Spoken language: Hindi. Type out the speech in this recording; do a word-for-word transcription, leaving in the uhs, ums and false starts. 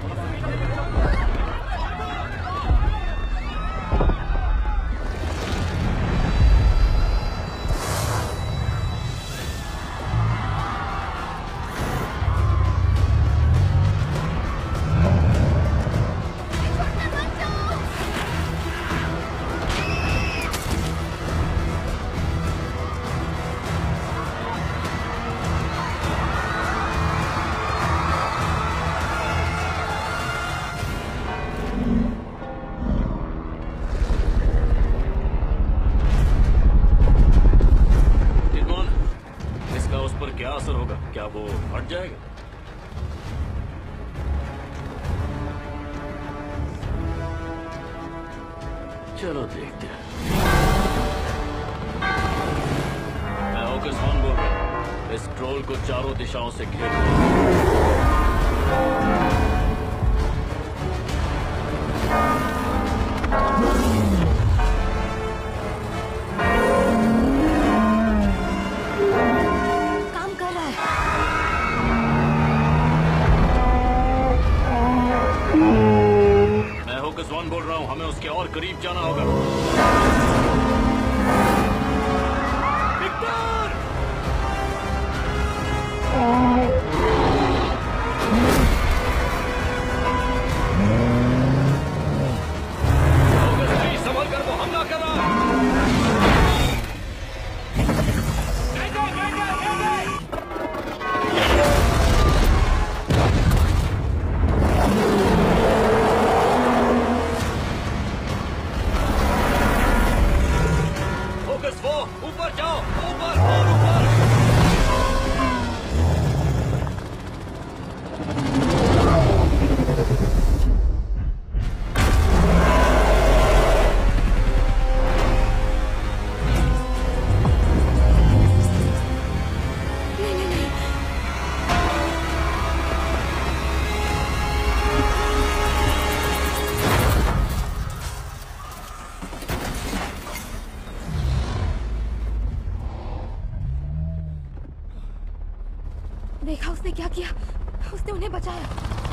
चलो देखते हैं। मैं ऑगस्ट वन बोल रहा हूँ। इस ट्रोल को चारों दिशाओं से घेर काम कर रहा है। मैं ऑगस्ट वन बोल रहा हूँ, हमें उसके और करीब जाना होगा। संभल कर, वो हमला कर रहा है। फोकस वो, ऊपर जाओ, ऊपर और ऊपर। देखा उसने क्या किया? उसने उन्हें बचाया।